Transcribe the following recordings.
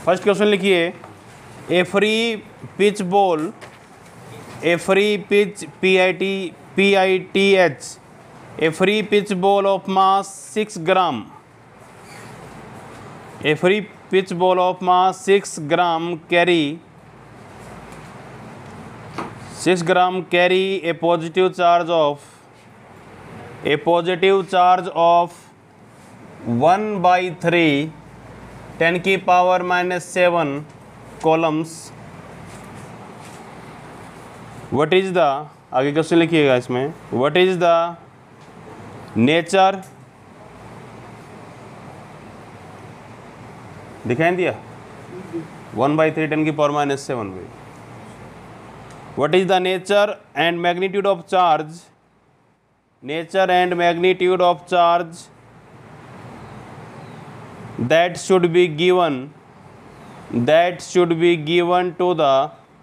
First question लिखिए, a free pith ball, a free pith PITH, a free pith ball of mass 6 gram, a free pith ball of mass 6 gram carry a positive charge of 1/3 10⁻⁷ coulombs. What is the, आगे question लिखिएगा इसमें, what is the nature, दिखाई दिया 1/3 10⁻⁷ भी। What is the nature and magnitude of charge? Nature and magnitude of charge that should be given to the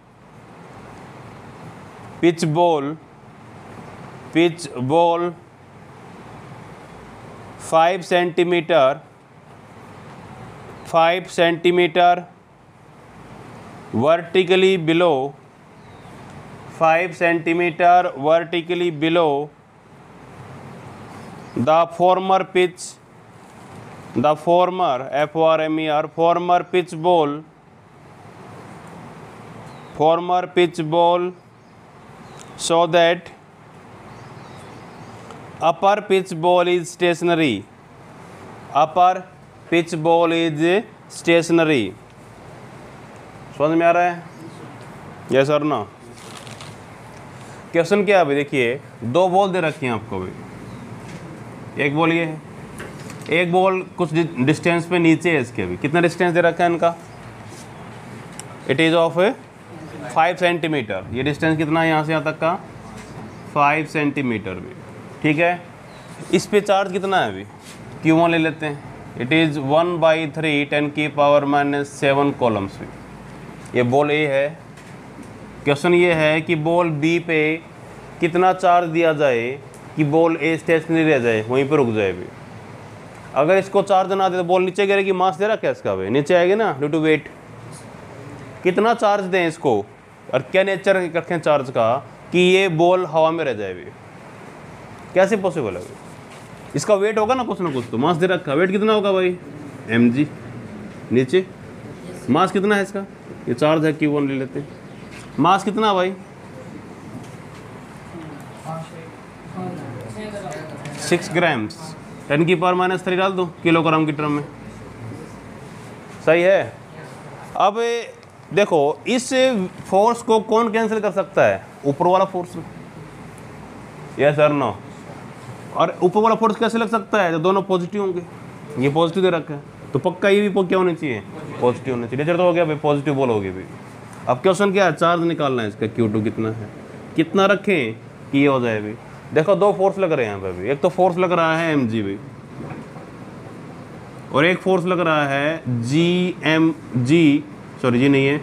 pitch ball 5 centimeter vertically below 5 centimeter vertically below the former pitch, the former FORMER former pitch ball, so that upper pitch ball is stationary, upper pitch ball is stationary। समझ में आ रहा है? Yes और no? Question क्या है अभी देखिए, दो बॉल दे रखी हैं आपको भाई, एक बॉल ये है, एक बॉल कुछ डिस्टेंस पे नीचे है इसके, भी कितना डिस्टेंस दे रखा है इनका, इट इज़ ऑफ 5 सेंटीमीटर, ये डिस्टेंस कितना है यहाँ से यहाँ तक का 5 सेंटीमीटर भी, ठीक है। इस पे चार्ज कितना है अभी, Q1 ले लेते हैं, इट इज़ 1/3 10⁻⁷ कॉलम्स भी। ये बॉल ए है, क्वेश्चन ये है कि बॉल बी पे कितना चार्ज दिया जाए कि बॉल ए स्टेशनरी रह जाए, वहीं पे रुक जाए भी। अगर इसको चार्ज ना दे तो बॉल नीचे गिरेगी, मास दे रखा है इसका भाई, नीचे आएगी ना ड्यू टू वेट। कितना चार्ज दें इसको और क्या नेचर रखें चार्ज का कि ये बॉल हवा में रह जाए भी, कैसे पॉसिबल है भाई? इसका वेट होगा ना कुछ, तो मास दे रखा, वेट कितना होगा भाई mg, नीचे मास कितना है इसका, ये चार्ज है Q1 ले लेते हैं, मास कितना भाई 6 ग्राम्स, 10⁻³ डाल दो किलोग्राम की टर्म में, सही है। अब देखो इस फोर्स को कौन कैंसिल कर सकता है, ऊपर वाला फोर्स, यस सर नो। और ऊपर वाला फोर्स कैसे लग सकता है, जब दोनों पॉजिटिव होंगे, ये पॉजिटिव दे रखा है तो पक्का ये भी क्या होनी चाहिए, पॉजिटिव होना चाहिए। नेचर तो हो गया भाई, पॉजिटिव बॉल होगी भाई। अब क्वेश्चन क्या है, चार्ज निकालना है इसका, Q2 कितना है, कितना रखें कि ये हो जाए भाई। देखो दो फोर्स लग रहे हैं यहाँ पे भी, एक तो फोर्स लग रहा है mg भाई, और एक फोर्स लग रहा है जी नहीं है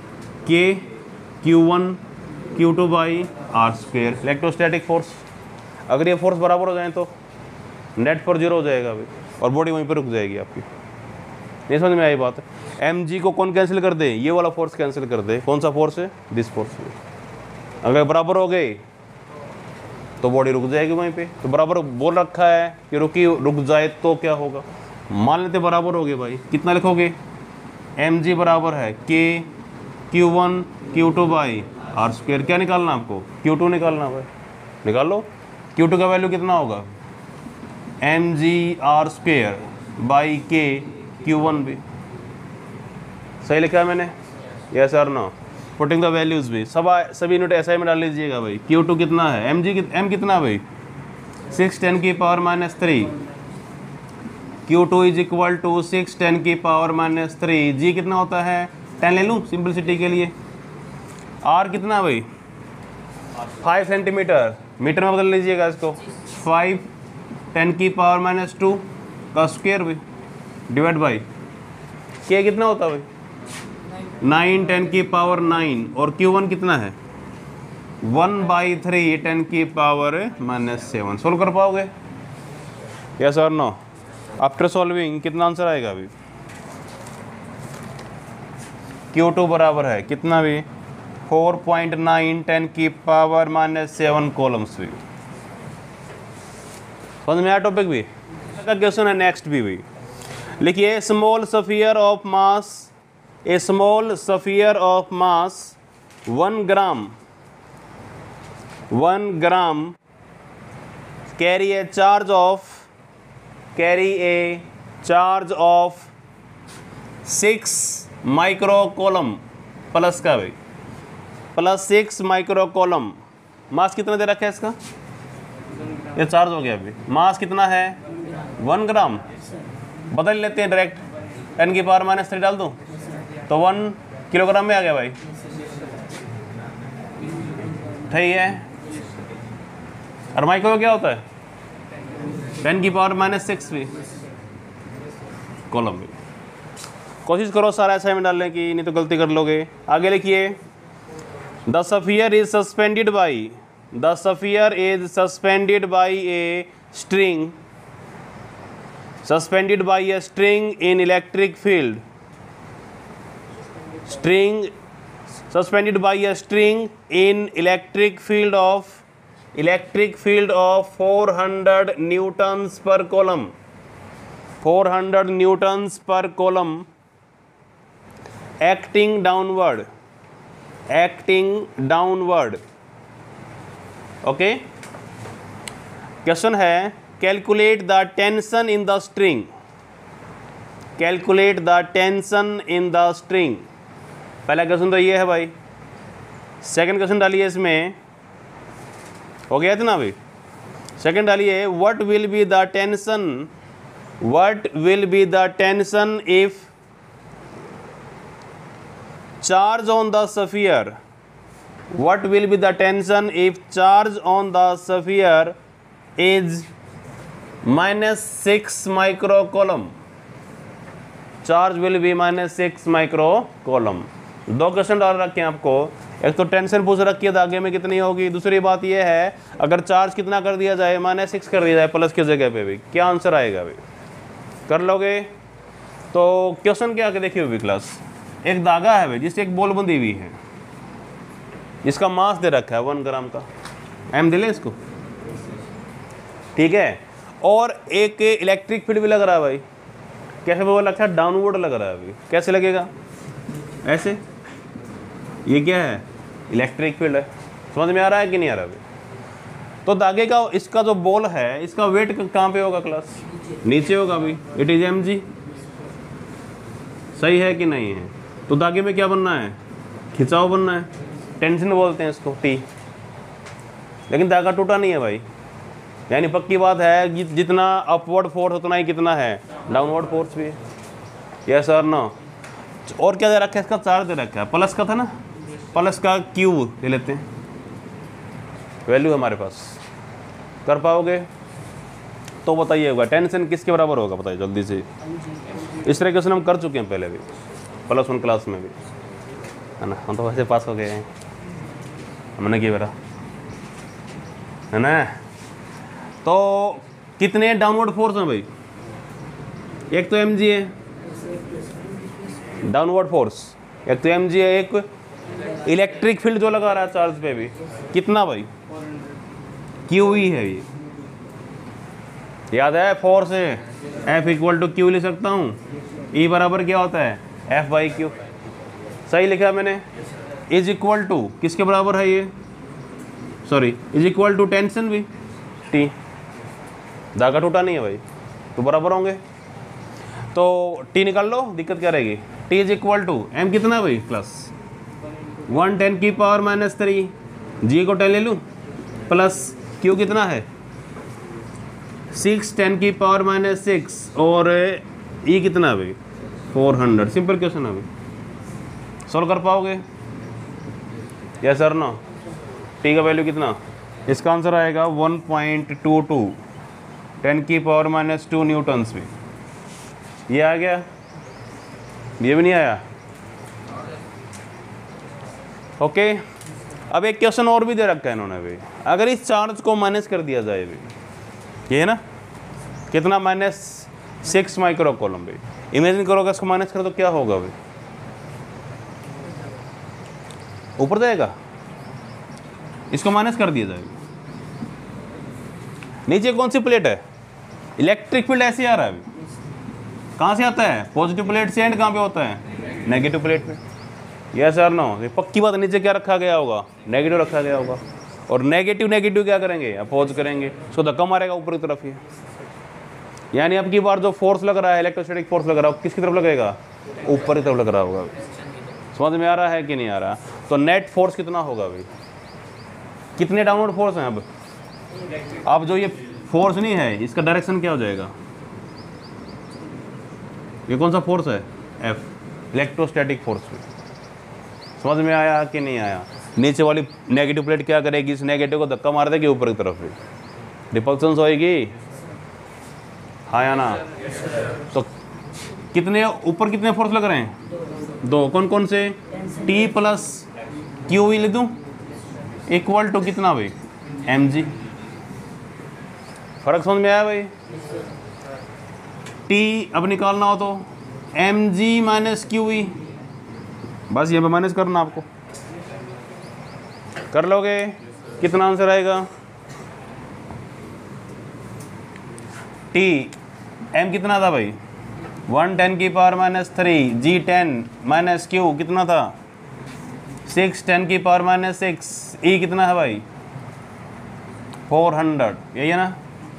Q1 Q2/r², इलेक्ट्रोस्टैटिक फोर्स। अगर ये फोर्स बराबर हो जाए तो नेट पर 0 हो जाएगा भाई, और बॉडी वहीं पर रुक जाएगी आपकी। नहीं समझ में आई बात है? mg को कौन कैंसिल कर दे, ये वाला फोर्स कैंसिल कर दे, कौन सा फोर्स है, दिस फोर्स। अगर बराबर हो गए तो बॉडी रुक जाएगी वहीं पे, तो बराबर बोल रखा है कि रुक जाए तो क्या होगा, मान लेते बराबर हो गए भाई, कितना लिखोगे, mg बराबर है Q1 Q2/r²। क्या निकालना आपको, Q2 निकालना भाई, निकाल लो। Q2 का वैल्यू कितना होगा, mg/r² Q1 भी, सही लिखा है मैंने, यस और नो। पुटिंग द वैल्यूज भी सभी यूनिट SI में डाल लीजिएगा भाई। Q2 कितना है, m कितना है भाई 6 10⁻³ Q2 is equal to 6 10⁻³ g कितना होता है 10 ले लूँ सिंपलिसिटी के लिए। r कितना है भाई 5 सेंटीमीटर, मीटर में बदल लीजिएगा इसको, 5 10⁻² का स्क्वायर भी डिवाइड बाई k कितना होता है भाई 9 10⁻⁹, और Q1 कितना है 1/3 10⁻⁷। सोल्व कर पाओगे, यस और नो? आफ्टर सॉल्विंग कितना आंसर आएगा अभी, Q2 बराबर है कितना भी 4.9 10 की पावर -7 कॉलम्स भी। समझ में आया टॉपिक भी का क्वेश्चन है। नेक्स्ट भी लिखिए small sphere of mass, a small sphere of mass 1 gram carry a charge of 6 micro coulomb plus का भाई +6 माइक्रो कॉलम। मास कितना दे रखा है इसका, ये चार्ज हो गया अभी। मास कितना है 1 ग्राम, बदल लेते हैं डायरेक्ट 10 की पावर -3 डाल दूँ तो 1 किलोग्राम में आ गया भाई। ठीक है, और माइक्रो क्या होता है 10 की पावर -6 भी कॉलम भी। कोशिश करो सारा असाइनमेंट डालने की, नहीं तो गलती कर लोगे। आगे लिखिए the sphere is suspended by a string in electric field of 400 newtons पर coulomb acting downward। Okay, question है calculate the tension in the string. पहला क्वेश्चन तो ये है भाई। सेकंड क्वेश्चन डालिए इसमें, हो गया था ना अभी। सेकंड डालिए what will be the tension if charge on the sphere. What will be the tension if charge on the sphere is -6 microcoulomb? Charge will be -6 microcoulomb। दो क्वेश्चन डाल रखे हैं आपको, एक तो टेंशन पूछ रखी है आगे में कितनी होगी, दूसरी बात यह है अगर चार्ज कितना कर दिया जाए -6 कर दिया जाए प्लस की जगह पे भी क्या आंसर आएगा भाई, कर लोगे। तो क्वेश्चन क्या आगे देखिए भाई क्लास, एक धागा है भाई जिससे एक बॉल बंधी हुई है, इसका मास दे रखा है 1 ग्राम का, एम दे लें इसको, ठीक है। और एक इलेक्ट्रिक फील्ड भी लग रहा है भाई, कैसे वो लगता है डाउनवर्ड लग रहा है अभी, कैसे लगेगा ऐसे, ये क्या है इलेक्ट्रिक फील्ड है। समझ में आ रहा है कि नहीं आ रहा अभी। तो धागे का इसका जो बॉल है इसका वेट कहाँ पे होगा क्लास, नीचे होगा अभी, इट इज mg। सही है कि नहीं है। तो धागे में क्या बनना है, खिंचाव बनना है, टेंशन बोलते हैं इसको T। लेकिन धागा टूटा नहीं है भाई, यानी पक्की बात है जितना अपवर्ड फोर्स उतना ही कितना है डाउनवर्ड फोर्स भी है। यस और नो। और क्या दे रखा है, इसका चार्ज दे रखा है, प्लस का था ना, प्लस का क्यू ले लेते हैं, वैल्यू हमारे पास। कर पाओगे तो बताइएगा टेंशन किसके बराबर होगा, बताइए जल्दी से। इस तरह क्वेश्चन हम कर चुके हैं पहले भी, +1 क्लास में भी है ना, हम तो वैसे पास हो गए हैं, हमने क्या बेरा है ना। तो कितने डाउनवर्ड फोर्स हैं भाई, एक तो mg है डाउनवर्ड फोर्स, एक तो mg है, एक इलेक्ट्रिक फील्ड जो लगा रहा है चार्ज पे भी कितना भाई QE है। ये याद है फोर्स है F = Q लिख सकता हूँ, E बराबर क्या होता है F/Q। सही लिखा मैंने। इज इक्वल टू किसके बराबर है ये, sorry is equal to tension भी T। धागा टूटा नहीं है भाई तो बराबर होंगे, तो T निकाल लो, दिक्कत क्या रहेगी। T is equal to M कितना है भाई प्लस 1 10 की पावर -3, G को 10 ले लूँ, प्लस Q कितना है 6 10 की पावर -6 और E कितना है भाई 400। सिंपल क्वेश्चन है भाई, सॉल्व कर पाओगे यस सर नो। T का वैल्यू कितना, इसका आंसर आएगा 1.22 10 की पावर -2 न्यूटन्स भी। ये आ गया, ये भी नहीं आया। ओके, अब एक क्वेश्चन और भी दे रखा है इन्होंने भी, अगर इस चार्ज को माइनस कर दिया जाए भी, ये है ना कितना -6 माइक्रो कॉलम भाई। इमेजिन करोगे इसको माइनस करो तो क्या होगा भाई, ऊपर जाएगा, इसको माइनस कर दिया जाएगा। नीचे कौन सी प्लेट है? इलेक्ट्रिक फील्ड ऐसे आ रहा है अभी, कहाँ से आता है? पॉजिटिव प्लेट से। एंड कहाँ पे होता है? नेगेटिव प्लेट पे। यस और नो? ये पक्की बात, नीचे क्या रखा गया होगा? नेगेटिव रखा गया होगा। और नेगेटिव नेगेटिव क्या करेंगे? अपोज करेंगे, उसको धक्का मारेगा ऊपर की तरफ ही। यानी अब की बार जो फोर्स लग रहा है, इलेक्ट्रोस्टैटिक फोर्स लग रहा है, किसकी तरफ लगेगा? ऊपर की तरफ लग रहा होगा। समझ में आ रहा है कि नहीं आ रहा? तो नेट फोर्स कितना होगा भाई? कितने डाउनवर्ड फोर्स हैं? अब जो ये फोर्स नहीं है, इसका डायरेक्शन क्या हो जाएगा? ये कौन सा फोर्स है? F, electrostatic force. समझ में आया कि नहीं आया? नीचे वाली नेगेटिव प्लेट क्या करेगी? इस नेगेटिव को धक्का मार देगी ऊपर की तरफ, रिपल्सन होएगी। हाँ या ना? तो कितने ऊपर कितने फोर्स लग रहे हैं? 2। कौन कौन से? T प्लस क्यू लिख दूँ इक्वल टू कितना भाई? mg। फर्क समझ में आया भाई? T अब निकालना हो तो mg माइनस क्यू, बस ये माइनस करना आपको, कर लोगे? कितना आंसर आएगा? T m कितना था भाई? 1 10 की power minus 3, g 10 minus Q कितना था? 6 10 की पावर माइनस 6, e कितना है भाई? 400। यही है ना?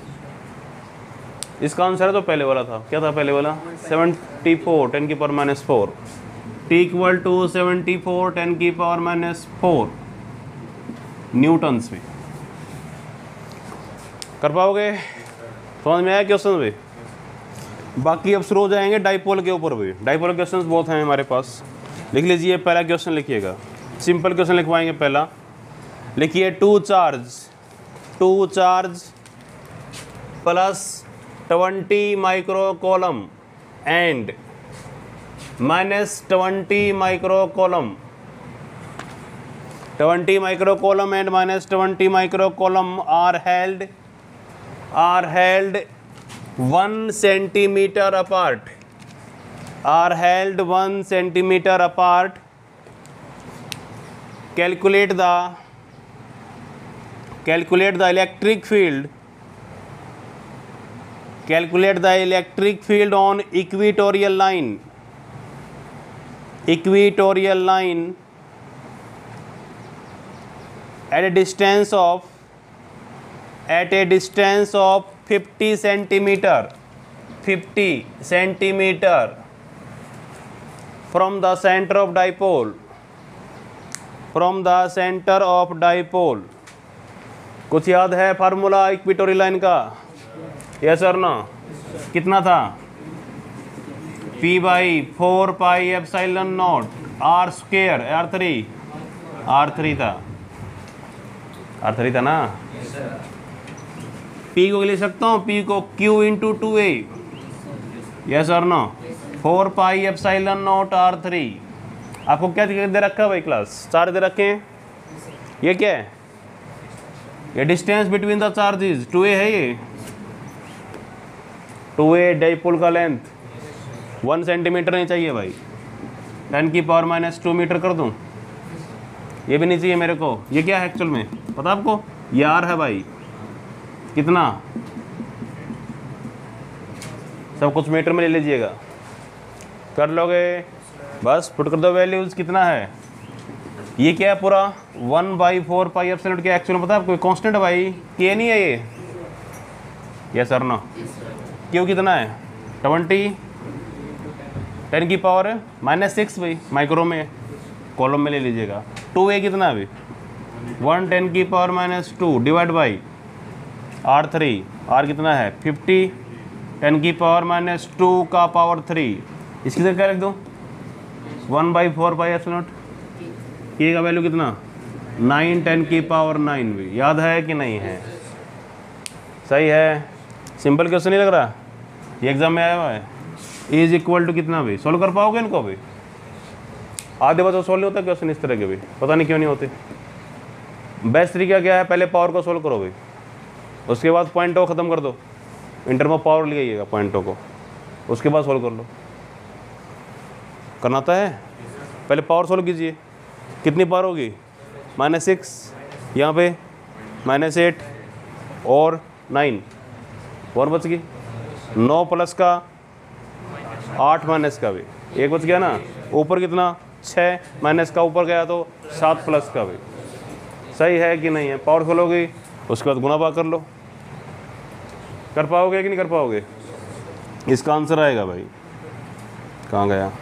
इसका आंसर तो पहले वाला था। क्या था पहले वाला? 74 10 की power minus 4, T equal to 74 10 की पावर माइनस 4 न्यूटन्स में। कर पाओगे? समझ में आया क्वेश्चन भी? बाकी अब शुरू हो जाएंगे डाइपोल के ऊपर भी। डाइपोल क्वेश्चंस बहुत हैं हमारे पास। लिख लीजिए, पहला क्वेश्चन लिखिएगा, सिंपल क्वेश्चन लिखवाएंगे। पहला लिखिए, two charge plus 20 micro coulomb and minus 20 micro coulomb, 20 micro coulomb and minus 20 micro coulomb are held 1 centimeter apart, are held 1 centimeter apart. Calculate the electric field. Calculate the electric field on equatorial line. Equatorial line at a distance of 50 centimeter, 50 centimeter from the center of dipole, from the center of dipole. कुछ याद है formula equatorial line का? Yes और no? कितना था? P by 4 pi epsilon naught R square, R3 था ना? P को लिख सकता हूँ, P को Q इंटू 2A। यस और no? 4 pi epsilon naught R3। आपको क्या दे रखा है भाई? क्लास चार्ज दे रखे हैं। ये क्या है? ये distance between the charges 2A है। ये 2A डाइपोल का लेंथ 1 सेंटीमीटर नहीं चाहिए भाई, 10 की पावर माइनस 2 मीटर कर दूं? ये भी नहीं चाहिए मेरे को। ये क्या है एक्चुअल में पता आपको? ये R है भाई। कितना? सब कुछ मीटर में ले लीजिएगा, कर लोगे? बस पुट कर दो वैल्यूज। कितना है? ये क्या है पूरा? 1/4 पाई एप्सिलॉन। क्या एक्चुअल में पता है आपको? कांस्टेंट है भाई, के नहीं है ये। यस और नो? क्यों कितना है? 20 10 की पावर माइनस 6 भाई, माइक्रो में, कॉलम में ले लीजिएगा। 2A कितना है अभी? 1 10 की power minus 2 divide by R3। R कितना है? 50 10 की पावर माइनस 2 का पावर 3। इसकी जगह क्या लिख दो? 1/4 पाई एप्सिलॉन। के का वैल्यू कितना? 9 10 की पावर 9 भी। याद है कि नहीं है? सही है। सिंपल क्वेश्चन नहीं लग रहा? ये एग्जाम में आया हुआ है। इज इक्वल टू कितना भी? सोल्व कर पाओगे इनको भी? आधे बच्चों सोल्व नहीं होता क्वेश्चन इस तरह के भी, पता नहीं क्यों नहीं होते। बेस्ट तरीका क्या है? पहले पावर को सोल्व करो भाई, उसके बाद पॉइंटों को ख़त्म कर दो। इंटर में पावर ले आइएगा पॉइंटों को, उसके बाद सोल्व कर लो। करना आता है? पहले पावर सोल्व कीजिए, कितनी पावर होगी, -6, यहाँ पे -8 और 9 और बच गई, 9 प्लस का 8 माइनस का भी एक बच गया ना, ऊपर कितना 6 माइनस का ऊपर गया तो 7 प्लस का भी। सही है कि नहीं है, पावरफुल होगी, उसके बाद गुना भाग कर लो। कर पाओगे कि नहीं कर पाओगे, इसका आंसर आएगा भाई, कहाँ गया,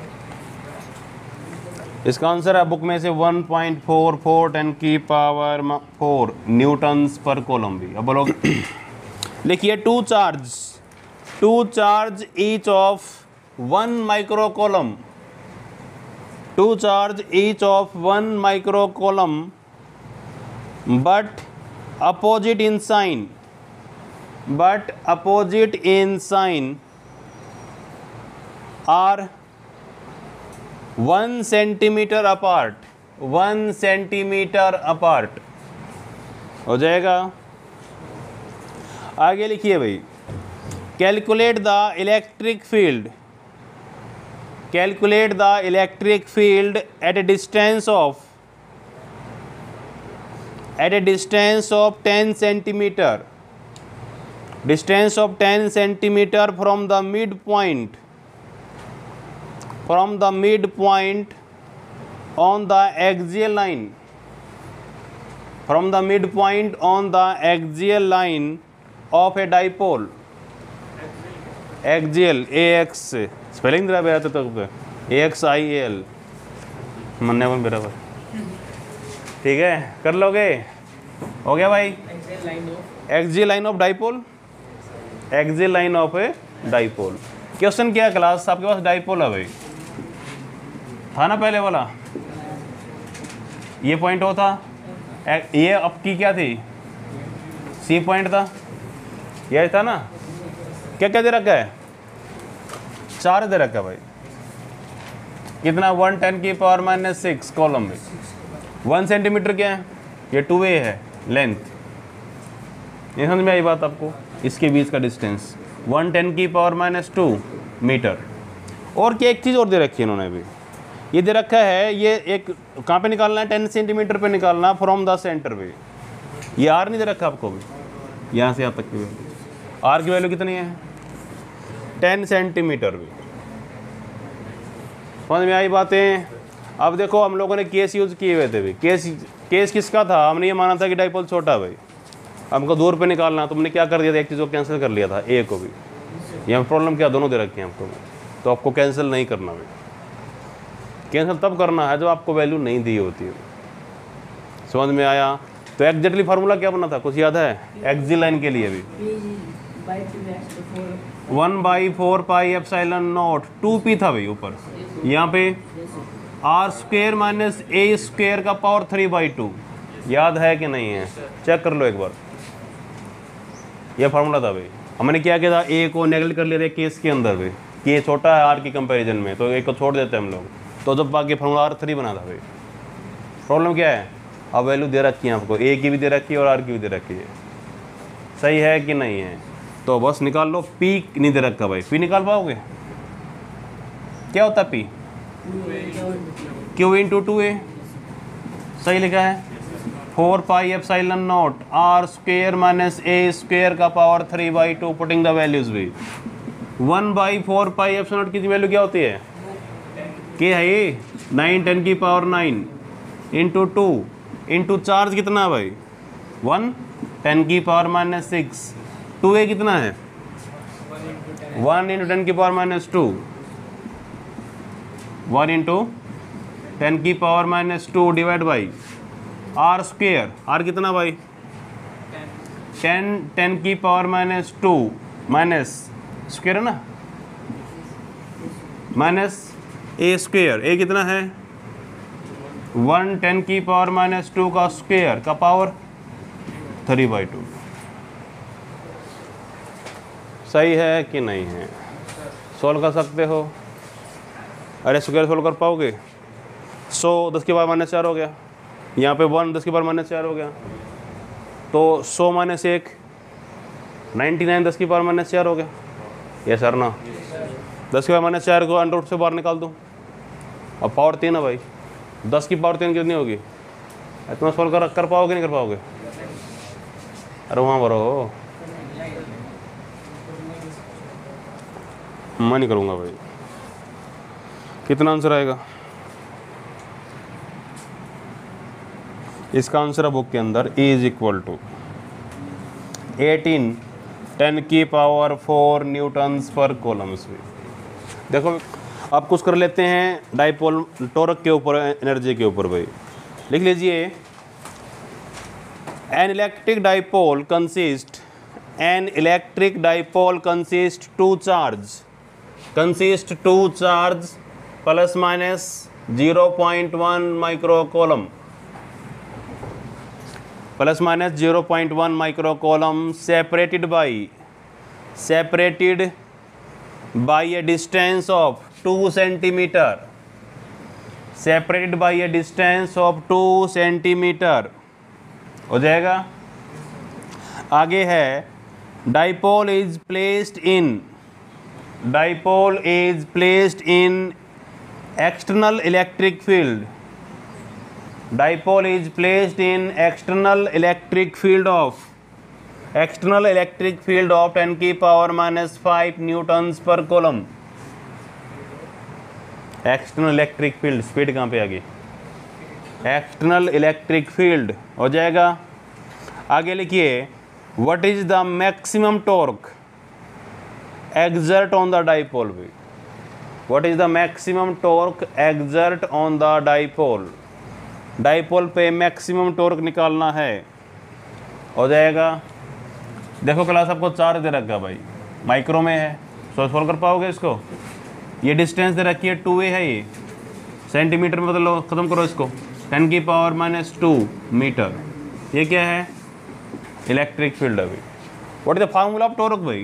इसका आंसर है बुक में से 1.44 10 की पावर 4 न्यूटन्स पर कोलम भी। अब बोलोगे लिखिए two charge each of 1 micro coulomb, two charge each of 1 micro coulomb but opposite in sign are 1 centimeter apart, 1 centimeter apart हो जाएगा। आगे लिखिए भाई, calculate the electric field, calculate the electric field at a distance of, at a distance of 10 centimeter, distance of 10 centimeter from the midpoint on the axial line, from the midpoint on the axial line of a dipole, axial AX spelling दिला बेरा तो AXIAL मन्ने बन बेरा पर, ठीक है कर लोगे, हो गया भाई। Axial line of dipole, axial line of a dipole. Question क्या क्लास आपके पास, डाइपोल है भाई, था ना पहले वाला, ये पॉइंट हो था, ये आपकी क्या थी, सी पॉइंट था, ये था ना, क्या क्या दे रखा है, 4 दे रखा है भाई, कितना 110 की पावर -6 कॉलम में, 1 सेंटीमीटर क्या है, ये 2a है लेंथ, ये समझ में आई बात आपको, इसके बीच का डिस्टेंस 110 की पावर -2 मीटर। और क्या एक चीज़ और दे रखी है इन्होंने भी, ये दे रखा है, ये एक कहाँ पे निकालना है, 10 सेंटीमीटर पे निकालना फ्रॉम द सेंटर पे, ये आर नहीं दे रखा आपको भी, यहाँ से यहाँ तक की वैल्यू, आर की वैल्यू कितनी है 10 सेंटीमीटर भी, समझ में आई बातें। अब देखो हम लोगों ने केस यूज़ किए हुए थे भाई, केस किसका था, हमने ये माना था कि डाइपोल छोटा भाई, हमको दूर पे निकालना, तुमने क्या कर दिया था, एक चीज़ को कैंसिल कर लिया था, ए को भी, यहाँ प्रॉब्लम क्या दोनों दे रखे हैं आपको, तो आपको कैंसिल नहीं करना भाई, कैंसिल तब करना है जब आपको वैल्यू नहीं दी होती है, समझ में आया। तो एग्जैक्टली फार्मूला क्या बना था, कुछ याद है, एक्सियल लाइन के लिए भी 1/4 पाई एप्सिलॉन नॉट 2p था भाई ऊपर, यहाँ पे r² - a² का पावर 3/2, याद है कि नहीं है, चेक कर लो एक बार, ये फार्मूला था भाई। हमने क्या किया था, a को नेगलेक्ट कर लिया था केस के अंदर भाई, कि ये छोटा है r की कंपैरिजन में, तो a को छोड़ देते हैं हम लोग, तो जब बाकी फार्मूला r3 बना था भाई। प्रॉब्लम क्या है, अब वैल्यू दे रखी है आपको, a की भी दे रखी है और r की भी दे रखी है, सही है कि नहीं है, तो बस निकाल लो। p नहीं दे रखा भाई, p निकाल पाओगे, क्या होता है p, q × 2a, सही लिखा है, 4 pi epsilon not r² - a² का पावर 3/2, पुटिंग द वैल्यूज भी 1/4 पाई एप्सिलॉन नॉट की वैल्यू क्या होती है, के है ये 9 10 की पावर 9 × 2 इंटू चार्ज कितना है भाई 1 10 की पावर -6, 2a कितना है 1 × 10 की पावर -2, 1 × 10 की power -2 divide by r², r कितना भाई 10 की पावर -2 माइनस स्क्वायर है ना, -a², a कितना है 1 10 की पावर -2 का स्क्वायर का पावर 3/2, सही है कि नहीं है, सॉल्व कर सकते हो। अरे स्क्वायर सॉल्व कर पाओगे, 100 10 की पावर -4 हो गया, यहाँ पे 1 10 की पावर -4 हो गया, तो 100 - 1 99 10 की पावर -4 हो गया, ये सर ना 10 की पावर -4 को अंडर रूट से बाहर निकाल दूँ, अब पावर 3 है भाई, 10 की पावर 3 कितनी होगी? इतना सॉल्व कर पाओगे नहीं कर पाओगे? अरे वहाँ भरो, मैं नहीं करूँगा भाई। कितना आंसर आएगा इसका? आंसर है बुक के अंदर इज इक्वल टू 18 10 की पावर 4 न्यूटन्स पर कूलम्स। देखो अब कुछ कर लेते हैं डाइपोल टॉर्क के ऊपर, एनर्जी के ऊपर भाई। लिख लीजिए an electric dipole consist two charge plus minus 0.1 micro coulomb, plus minus 0.1 micro coulomb separated by a distance of 2 centimetre, separated by a distance of 2 centimetre हो जाएगा। आगे है dipole is placed in external electric field, dipole is placed in external electric field of 10 की power minus 5 newtons per coulomb. External electric field, speed कहाँ पे आ गई? External electric field हो जाएगा। आगे लिखिए what is the maximum torque exert on the dipole. What is the maximum torque exert on the dipole? Dipole पे maximum torque निकालना है, हो जाएगा। देखो क्लास आपको 4 दे रखा भाई, माइक्रो में है, सोल्व कर पाओगे इसको? ये डिस्टेंस दे रखी है 2a है, ये सेंटीमीटर में बदलो, ख़त्म करो इसको, 10 की पावर माइनस 2 मीटर। ये क्या है? इलेक्ट्रिक फील्ड अभी। What is the formula of torque भाई?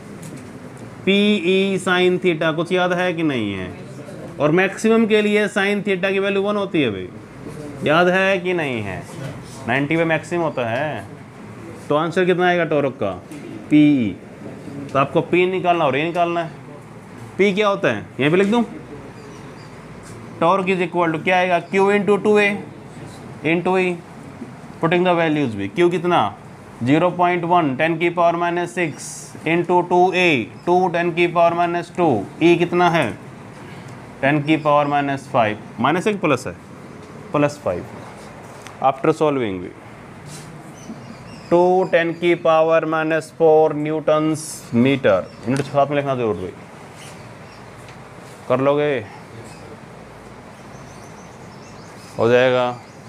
PE साइन थीटा, कुछ याद है कि नहीं है? और मैक्सिमम के लिए साइन थीटा की वैल्यू 1 होती है भाई, याद है कि नहीं है? 90 पे मैक्सिमम होता है। तो आंसर कितना आएगा टॉर्क का? PE। तो आपको P निकालना और ये निकालना है। P क्या होता है? यहीं पे लिख दूँ, टॉर्क इज इक्वल टू क्या आएगा? Q into 2a into E, putting the values भी। Q कितना? 0.1 10 की पावर माइनस 6 इंटू 2a 2 10 की पावर माइनस 2। E कितना है? 10 की पावर माइनस 5, माइनस 1 प्लस है, प्लस 5। आफ्टर सॉल्विंग 2 10 की power minus 4 newtons metre. Unit साथ में लिखना जरूर भाई, कर लोगे? हो जाएगा।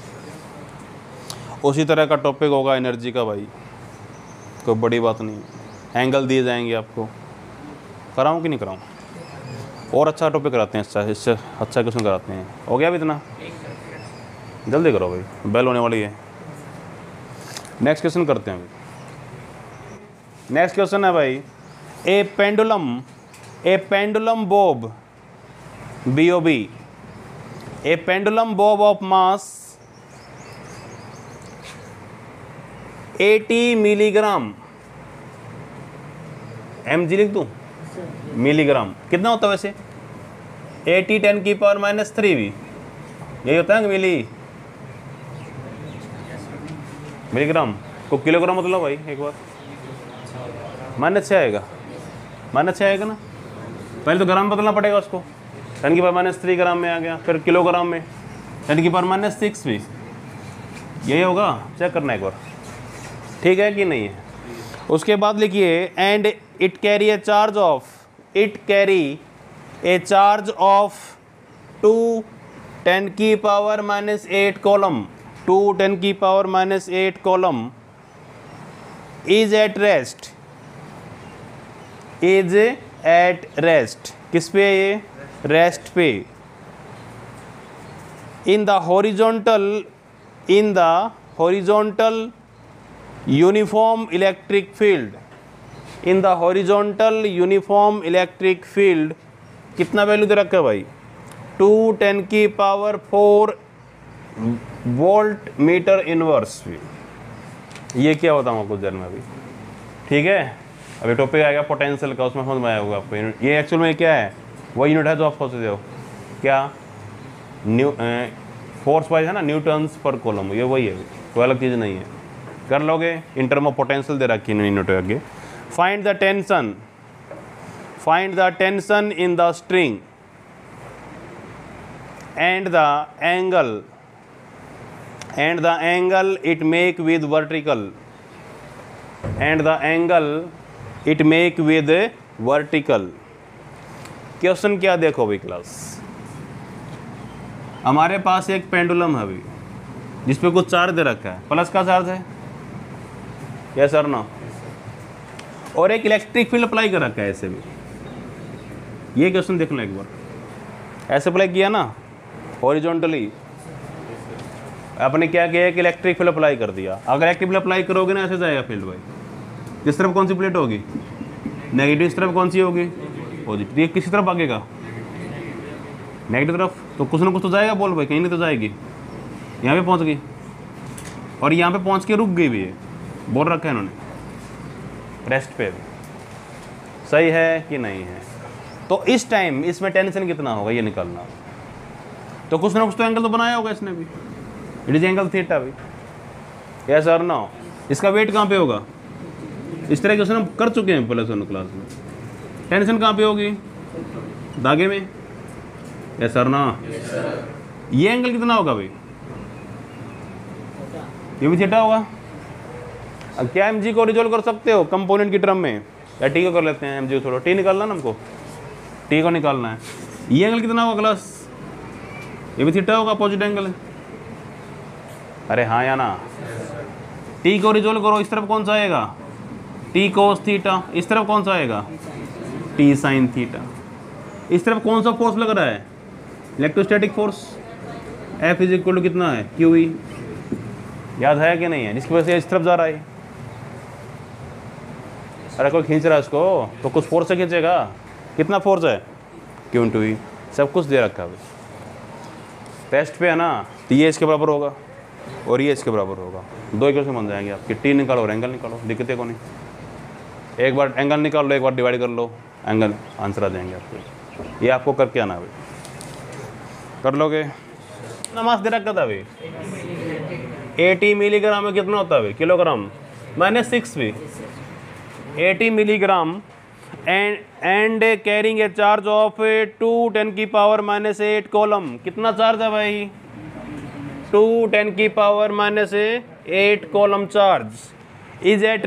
उसी तरह का टॉपिक होगा एनर्जी का भाई, कोई बड़ी बात नहीं, एंगल दिए जाएंगे आपको। कराऊं कि नहीं कराऊं? और अच्छा टॉपिक कराते हैं, इससे अच्छा क्वेश्चन कराते हैं। हो गया अभी इतना? जल्दी करो भाई, बेल होने वाली है। नेक्स्ट क्वेश्चन करते हैं। नेक्स्ट क्वेश्चन है भाई, a pendulum bob BOB, a pendulum bob of mass 80 milligram, mg लिख दूं? मिलीग्राम कितना होता है वैसे? 80 10 की पावर माइनस 3 भी यही होता है कि मिलीग्राम को किलोग्राम मतलब भाई एक बार माइनस 6 आएगा, माइनस 6 आएगा ना। पहले तो ग्राम बदलना पड़ेगा उसको, 10 की पावर माइनस 3 ग्राम में आ गया, फिर किलोग्राम में 10 की पावर माइनस 6 भी यही होगा। चेक करना एक बार, ठीक है कि नहीं है। उसके बाद लिखिए and it carry a charge of 2 10 की पावर माइनस 8 कॉलम, 2 10 की power minus 8 coulomb is at rest, किस पे? ये रेस्ट पे। In the horizontal uniform uniform electric field कितना वैल्यू दे रखा है भाई? 2 10 की पावर 4 वोल्ट मीटर इनवर्स भी। ये क्या होता है आपको जर में अभी, ठीक है। अभी टॉपिक आएगा पोटेंशियल का, उसमें समझ में आया होगा आपको। ये एक्चुअल में क्या है? वो यूनिट है जो आप सोचते हो क्या? फोर्स वाइज है ना, न्यूटन्स पर कूलम, ये वही है, कोई अलग चीज़ नहीं है। कर लोगे। इन टर्म ऑफ पोटेंशियल दे रखी है यूनिट आगे। Find the tension in the string and the angle it make with vertical question क्या देखो भाई क्लास, हमारे पास एक पेंडुलम है अभी जिसपे कुछ चार्ज दे रखा है, प्लस का चार्ज है, यस और नो, और एक इलेक्ट्रिक फील्ड अप्लाई कर रखा है ऐसे भी। ये क्वेश्चन देख लो एक बार, ऐसे अप्लाई किया ना हॉरिजॉन्टली, आपने क्या किया कि इलेक्ट्रिक फील्ड अप्लाई कर दिया। अगर इलेक्ट्रिक फील्ड अप्लाई करोगे ना ऐसे जाएगा फील्ड भाई, किस तरफ कौन सी प्लेट होगी, नेगेटिव, इस तरफ कौन सी होगी, पॉजिटिव। ये किसी तरफ भागेगा, नेगेटिव तरफ, तो कुछ ना कुछ तो जाएगा बॉल भाई, कहीं नहीं तो जाएगी। यहाँ पे पहुँच गई और यहाँ पे पहुँच के रुक गई भी है, बोल रखा है इन्होंने रेस्ट पे। सही है कि नहीं है? तो इस टाइम इसमें टेंशन कितना होगा ये निकालना। तो कुछ ना कुछ तो एंगल तो बनाया होगा इसने भी, इट इज एंगल थीटा भी, यस और नो। इसका वेट कहाँ पे होगा, इस तरह क्वेश्चन हम कर चुके हैं प्लस वन क्लास में। टेंशन कहाँ पे होगी, धागे में, यस और नो। ये एंगल कितना होगा भाई, ये भी थीटा होगा। अब क्या एम जी को रिजोल्व कर सकते हो कंपोनेंट की टर्म में, या टी को कर लेते हैं, एम जी को छोड़ो, टी निकालना ना हमको, टी को निकालना है। ये एंगल कितना होगा क्लास, ये भी थीटा होगा, पॉजिटिव एंगल है। अरे हाँ या ना, टी को रिजोल्व करो, इस तरफ कौन सा आएगा, टी कोस थीटा, इस तरफ कौन सा आएगा, टी साइन थीटा। इस तरफ कौन सा फोर्स लग रहा है, electrostatic force, F is equal to कितना है, क्यू ई, याद है कि नहीं है, जिसकी वजह से इस तरफ जा रहा है। अरे कोई खींच रहा है उसको तो कुछ फोर्स से खींचेगा, कितना फोर्स है, क्यू इंटू ई, सब कुछ दे रखा है। टेस्ट पे है ना, तो ये इसके बराबर होगा और ये इसके बराबर होगा, दो इक्वेशन बन जाएंगे आपकी, टी निकालो और एंगल निकालो, दिक्कतें को नहीं। एक बार एंगल निकाल लो, एक बार डिवाइड कर लो, एंगल आंसर आ जाएंगे आपको। ये आपको करके आना भाई, कर लोगे। नमाज दे रखा था भाई, 80 मिलीग्राम में कितना होता है किलोग्राम, -6 भी, 80 milligram and carrying a charge of 2 10⁻⁻8 coulomb. कितना चार्ज है भाई, 2 10⁻⁻8 coulomb charge is at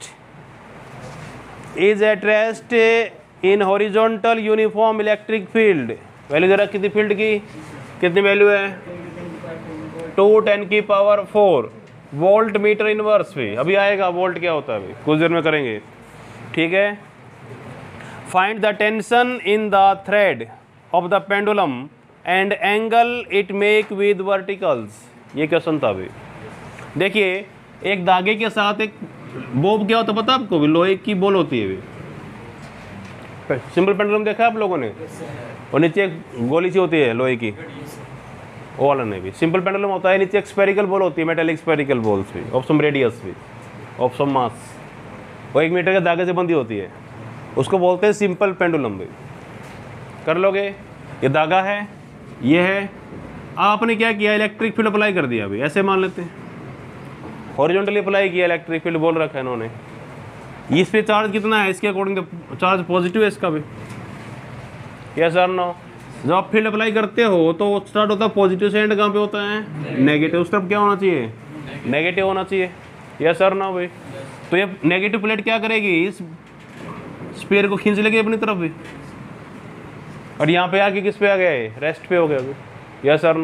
rest in horizontal uniform electric field. Value दे रखी थी फील्ड की, कितनी वैल्यू है, 2 10⁻⁴ वोल्ट मीटर इनवर्स भी। अभी आएगा वोल्ट क्या होता है अभी, कुछ देर में करेंगे, ठीक है। Find the tension in the thread of the pendulum and angle it make with verticals. ये क्वेश्चन था अभी। देखिए एक धागे के साथ एक बोब क्या होता है पता आपको, भी लोहे की बॉल होती है भी। सिंपल पेंडुलम देखा है आप लोगों ने, और नीचे एक गोली सी होती है लोहे की, वो वाला नहीं भी सिंपल पेंडुलम होता है। नीचे एक स्फेरिकल बॉल होती है, मेटेलिक स्फेरिकल बॉल्स भी, ऑफ सम रेडियस भी, ऑफ सम मास, वो 1 मीटर के धागे से बंधी होती है, उसको बोलते हैं सिंपल पेंडुलम भी। कर लोगे। ये धागा है, ये है, आपने क्या किया, इलेक्ट्रिक फील्ड अप्लाई कर दिया। अभी ऐसे मान लेते हैं, हॉरिजॉन्टली अप्लाई किया इलेक्ट्रिक फील्ड, बोल रखा है इन्होंने। इस पे चार्ज कितना है, इसके अकॉर्डिंग तो चार्ज पॉजिटिव है इसका भी, यस और नो। जब आप फील्ड अप्लाई करते हो तो स्टार्ट होता है पॉजिटिव से, एंड कहाँ पे होता है, नेगेटिव। उस तरफ क्या होना चाहिए, नेगेटिव होना चाहिए, यस और नो भाई। तो ये नेगेटिव प्लेट क्या करेगी, इस स्फीयर को खींच लेगी अपनी तरफ भी, और यहाँ पे आके किस पे आ गए, रेस्ट पे हो गया अभी, यस और नो।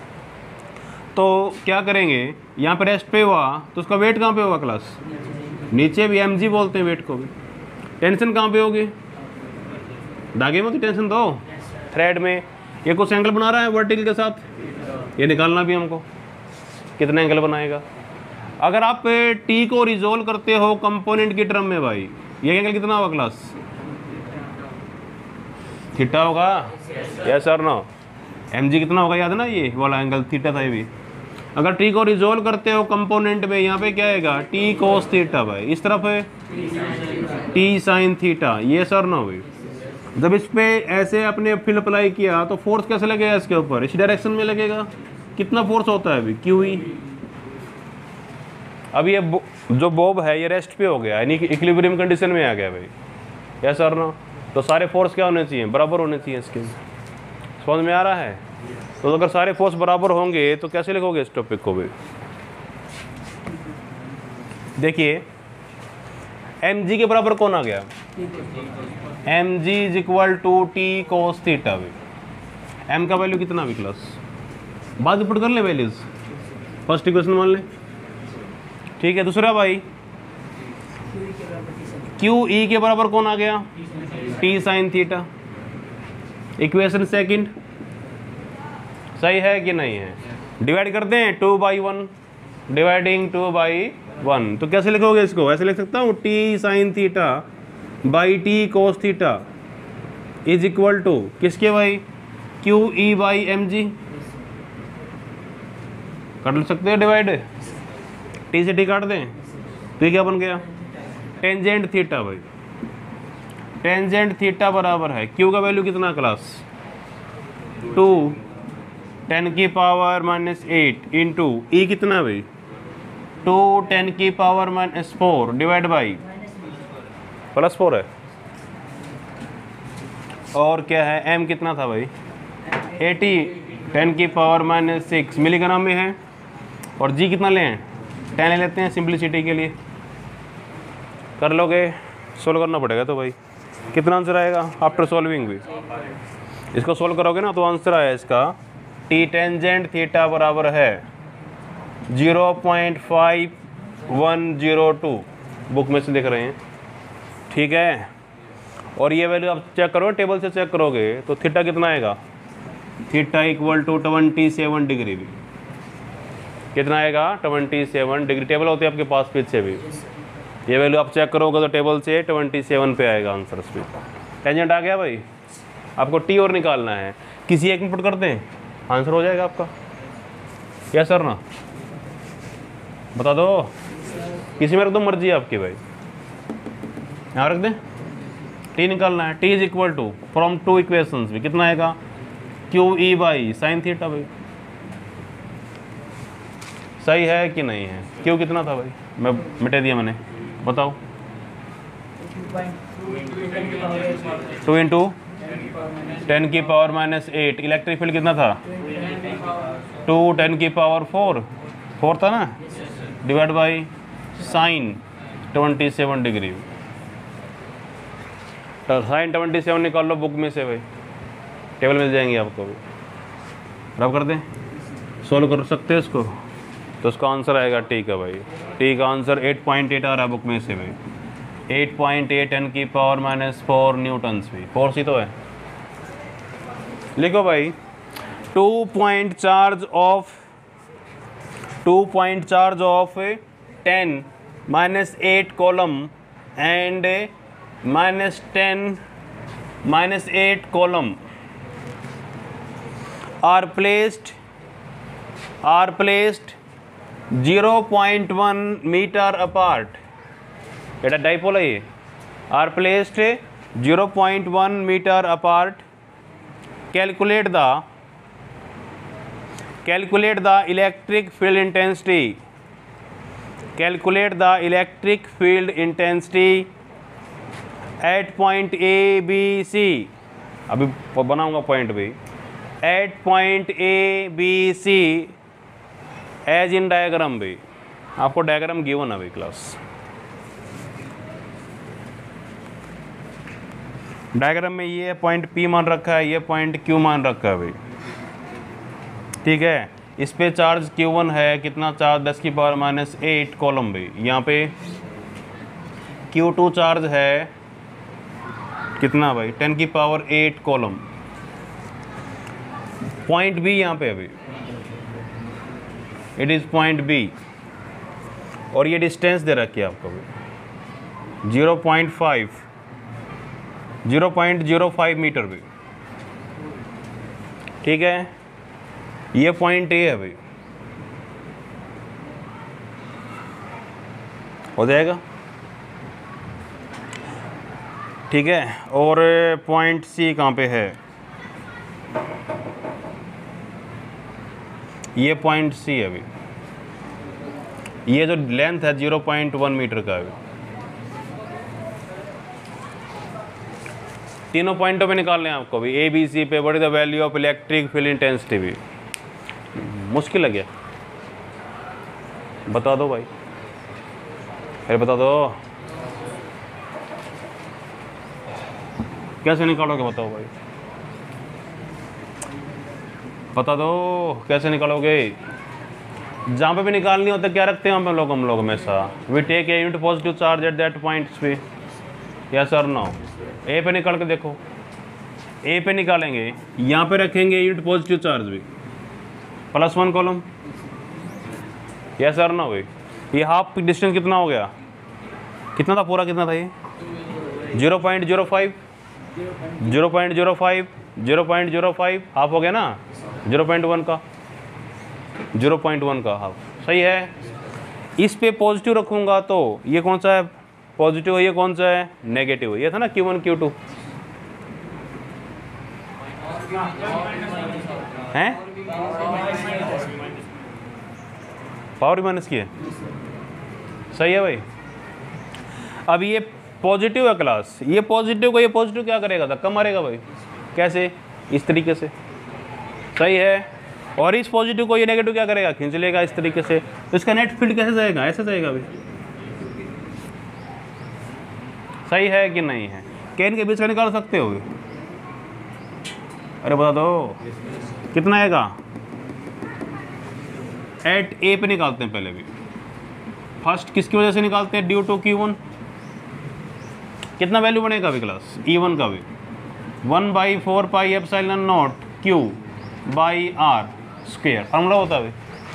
तो क्या करेंगे, यहाँ पे रेस्ट पे हुआ तो उसका वेट कहाँ पे होगा क्लास, नीचे भी, mg बोलते हैं वेट को भी। टेंशन कहाँ पे होगी, धागे में तो टेंशन दो, थ्रेड में। ये कुछ एंगल बना रहा है वर्टिकल के साथ, ये निकालना भी हमको, कितना एंगल बनाएगा। अगर आप टी को रिजोल्व करते हो कंपोनेंट की टर्म में भाई, ये एंगल कितना होगा क्लास, थीटा होगा, यस और नो। mg कितना होगा याद है ना, ये वाला एंगल थीटा था ये भी। अगर टी को रिजोल्व करते हो कंपोनेंट में, यहाँ पे क्या आएगा, टी कोस थीटा भाई, इस तरफ है टी साइन थीटा, ये सर ना भाई। जब इस पे ऐसे अपने फील्ड अप्लाई किया तो फोर्स कैसे लगेगा इसके ऊपर, इस डायरेक्शन में लगेगा, कितना फोर्स होता है अभी, क्यू ई। अब ये जो बॉब है ये रेस्ट पे हो गया, यानी कि इक्विलिब्रियम कंडीशन में आ गया भाई, यस और नो। तो सारे फोर्स क्या होने चाहिए, बराबर होने चाहिए इसके। समझ में आ रहा है? तो अगर सारे फोर्स बराबर होंगे तो कैसे लिखोगे इस टॉपिक को भी? देखिए एम जी के बराबर कौन आ गया, M G is equal to T cos theta. M का वैल्यू कितना भी क्लास, बाद पुट कर ले वैल्यूज, फर्स्ट इक्वेशन मान ले, ठीक है। दूसरा भाई क्यू ई के बराबर कौन आ गया, T sine theta. Equation second सही है कि नहीं है? डिवाइड कर दें 2/1, डिवाइडिंग 2/1। तो कैसे लिखोगे इसको, ऐसे लिख सकता हूँ, T sine theta by T cos theta is equal to किसके भाई, Q E by M G. कर सकते हैं डिवाइड, टी से टी काट दें तो ये क्या बन गया, टेंजेंट थीटा भाई। टेंजेंट थीटा बराबर है, क्यू का वैल्यू कितना क्लास, 2 10⁻⁻8 इंटू ई कितना भाई, 2 10⁻⁻4 डिवाइड बाई +4 है। और क्या है, एम कितना था भाई, 80 10⁻⁻6 मिलीग्राम में है। और जी कितना लें, 10 ले लेते हैं सिंपलिसिटी के लिए। कर लोगे, सोल्व करना पड़ेगा। तो भाई कितना आंसर आएगा आफ्टर सॉल्विंग भी, इसको सोल्व करोगे ना तो आंसर आया इसका, टी टेंजेंट थीटा बराबर है 0.5102, बुक में से देख रहे हैं, ठीक है। और ये वैल्यू आप चेक करो, टेबल से चेक करोगे तो थीटा कितना आएगा, थीटा इक्वल टू 27 डिग्री भी, कितना आएगा 27 डिग्री। टेबल होते हैं आपके पास पीछे भी, ये वैल्यू आप चेक करोगे तो टेबल से 27 पे आएगा आंसर। इस पर टेंजेंट आ गया भाई, आपको टी और निकालना है, किसी एक में पुट कर दें आंसर हो जाएगा आपका, क्या सर ना बता दो, किसी में रख दो, मर्जी है आपकी भाई, यहाँ रख दें। टी निकालना है, T is equal to from 2 equations भी कितना आएगा, Q E by sine theta भाई। सही है कि नहीं है? क्यू कितना था भाई, मैं मिटा दिया मैंने, बताओ। 2 इंटू 10⁻⁻8, इलेक्ट्रिक फील्ड कितना था, 2 10⁻⁴ था ना, डिवाइड बाई साइन 27 डिग्री। तो साइन 27 निकाल लो बुक में से भाई, टेबल मिल जाएंगे आपको भी, रब कर दें, सोल्व कर सकते हैं इसको। तो उसका आंसर आएगा टी का भाई, टी का आंसर 8.8 आ रहा है बुक में से भाई, 8.8 10⁻⁻4 न्यूटन्स भी, 4 सी तो है। लिखो भाई, 2 point charge of 10⁻8 column and -8 column are placed 0.1 meter apart. এটা डाइपोल है ये, are placed 0.1 meter apart. Calculate the electric field intensity. Calculate the electric field intensity at point A, B, C. अभी बनाऊंगा पॉइंट भी, at point A, B, C as in diagram भी, आपको diagram given है भाई class. Diagram में ये point P मान रखा है, ये पॉइंट Q मान रखा है भाई, ठीक है। इस पे चार्ज Q1 है, कितना चार्ज 10⁻⁻8 कॉलम भाई। यहाँ पे Q2 चार्ज है कितना भाई 10⁻8 कॉलम। पॉइंट बी यहाँ पे अभी, इट इज़ पॉइंट बी, और ये डिस्टेंस दे रखी है आपको भी 0.05 मीटर भी, ठीक है। ये पॉइंट ए है भाई, हो जाएगा, ठीक है। और पॉइंट सी कहाँ पे है, ये पॉइंट सी है अभी, ये जो लेंथ है 0.1 मीटर का अभी। तीनों पॉइंटों पे निकालने हैं आपको अभी, ए बी सी पे। What is the value of electric field intensity भी मुश्किल है क्या? बता दो भाई, अरे बता दो, कैसे निकालोगे बताओ भाई, बता दो कैसे निकालोगे? जहाँ पे भी निकालनी होता है क्या रखते हैं हम लोग हमेशा, we take a unit positive charge at that points पे, यस और नो? ए पे निकाल के देखो, ए पे निकालेंगे, यहाँ पे रखेंगे यूनिट पॉजिटिव चार्ज भी, +1 कॉलम, यस और नो भाई? ये हाफ डिस्टेंस कितना हो गया, कितना था पूरा, कितना था ये? 0.05, 0.05, 0.05 हाफ हो गया ना, 0.1 का, 0.1 का हाफ, सही है। इस पे पॉजिटिव रखूँगा तो ये कौन सा है पॉजिटिव है, ये कौन सा है नेगेटिव है, ये था ना Q1 Q2 हैं, पावर माइनस की है, सही है भाई। अब ये पॉजिटिव है क्लास, ये पॉजिटिव को ये पॉजिटिव क्या करेगा, धक्का मारेगा भाई, कैसे? इस तरीके से, सही है। और इस पॉजिटिव को ये नेगेटिव क्या करेगा, खींच लेगा इस तरीके से। तो इसका नेट फील्ड कैसे जाएगा, ऐसे जाएगा भाई, सही है कि नहीं है? क्या इनके बीच का निकाल सकते हो? अरे बता दो कितना आएगा? एट ए पे निकालते हैं पहले भी, फर्स्ट किसकी वजह से निकालते हैं, ड्यू टू Q1, कितना वैल्यू बनेगा अभी क्लास E1 का भी, 1/4 pi epsilon naught Q/R square, formula होता है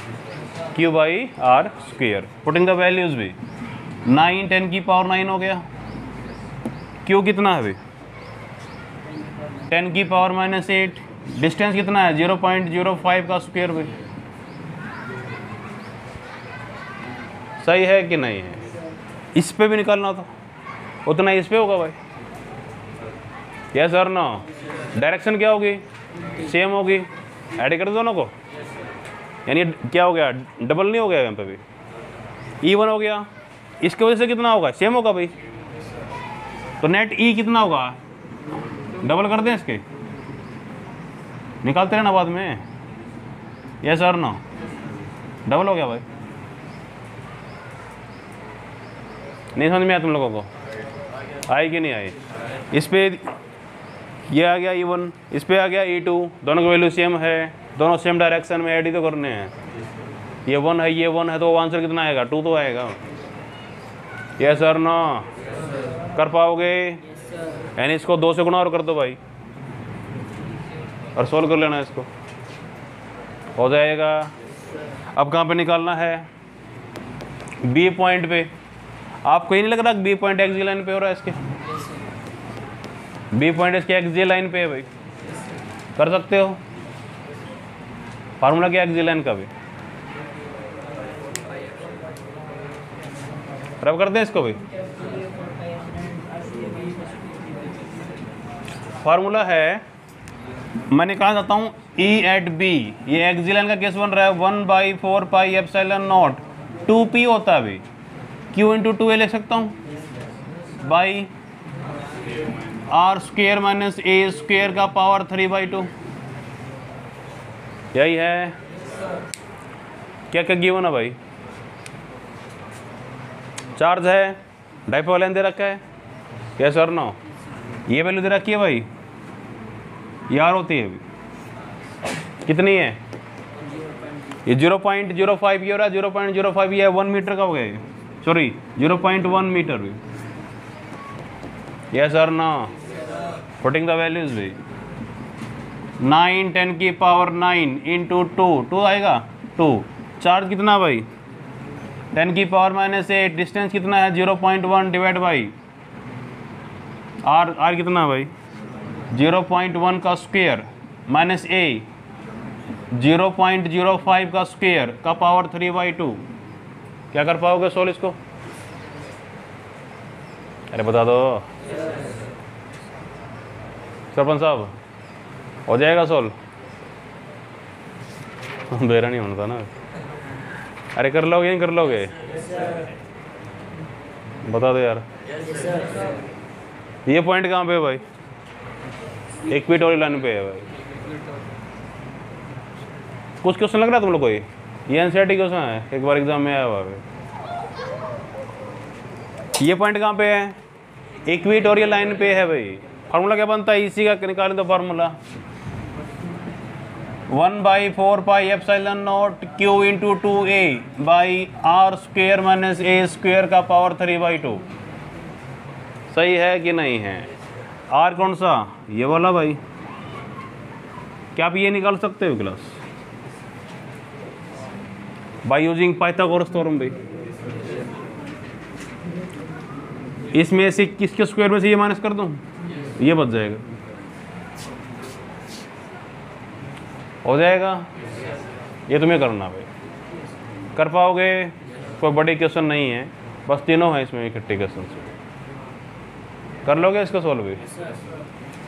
Q/R square. Putting the values भी 9 10 की पावर 9 हो गया, Q कितना है अभी 10 की पावर -8, डिस्टेंस कितना है 0.05 का स्क्वायर भी, सही है कि नहीं है? इस पे भी निकालना था उतना इस पे होगा भाई, यस और नो? डायरेक्शन क्या होगी, सेम होगी, ऐड कर दो दोनों को, यानी क्या हो गया, डबल नहीं हो गया यहाँ पे भी, E1 हो गया, इसकी वजह से कितना होगा, सेम होगा भाई। तो नेट E कितना होगा, डबल कर दें इसके, निकालते रहना बाद में, यस और नो? डबल हो गया भाई, नहीं समझ में आया तुम लोगों को, आई कि नहीं आई? इस पे ये आ गया E1, इस पे आ गया E2, दोनों की वैल्यू सेम है, दोनों सेम डायरेक्शन में, ऐड ही तो करने हैं। ये 1 है, ये 1 है, तो आंसर कितना आएगा, 2 तो आएगा, यस और नो? कर पाओगे? यानी इसको 2 से गुणा और कर दो भाई, और सोल्व कर लेना इसको, हो जाएगा। अब कहाँ पे निकालना है, बी पॉइंट पे। आपको ये नहीं लग रहा बी पॉइंट एक्स लाइन पे हो रहा है इसके, बी पॉइंट इसके एक्स लाइन पे है भाई, कर सकते हो, फार्मूला क्या एक्स लाइन का भी, रब कर दें इसको भाई। फार्मूला है, मैं निकाल सकता हूँ E एट B, ये एक्स लाइन का केस बन रहा है 1/4 पाई एप्सिलॉन नॉट 2P होता है अभी, Q इंटू 2A लिख सकता हूँ, by R square minus A square का पावर 3/2, यही है। क्या क्या गिवन है भाई, चार्ज है, डाइपोल लाइन दे रखा है, यस और नो? ये वैल्यू दे रखी है भाई, यार होती है अभी, कितनी है, ये 0.05 ये हो रहा है, 0.05 ये 1 मीटर का हो गया, सॉरी 0.1 मीटर भी, यस और नो? पुटिंग द वैल्यूज भी 9 10 की पावर 9 इंटू 2 आएगा 2, चार्ज कितना भाई 10 की पावर -8, डिस्टेंस कितना है 0.1 डिवाइड बाई आर कितना भाई 0.1 का स्क्वायर माइनस A 0.05 का स्क्वायर का पावर 3/2, क्या कर पाओगे सोल्व इसको, अरे बता दो सरपंच साहब, हो जाएगा सोल्व? बेरा नहीं होना था ना। अरे कर लोगे नहीं कर लोगे? बता दो यार। ये पॉइंट कहाँ पे है भाई? इक्वेटोरियल लाइन पे है भाई। कुछ क्वेश्चन लग रहा है तुम लोग कोई? ये एनसीईआरटी क्वेश्चन है, एक बार एग्जाम में आया हुआ है। ये पॉइंट कहाँ पे है? इक्वेटोरियल लाइन पे है भाई। फार्मूला क्या बनता है इसी का? निकालें तो formula 1/4 pi epsilon naught Q into 2A by R square minus A square का पावर 3/2। सही है कि नहीं है? R कौन सा? ये वाला भाई। क्या आप ये निकाल सकते हो class by using Pythagoras theorem भाई? इसमें से किसके स्क्वायर में से ये माइनस कर दूं, ये बच जाएगा। हो जाएगा? ये तुम्हें करना भाई। कर पाओगे? कोई बड़ी क्वेश्चन नहीं है, बस तीनों है इसमें इकट्ठे क्वेश्चन से। कर लोगे इसका सॉल्व भी?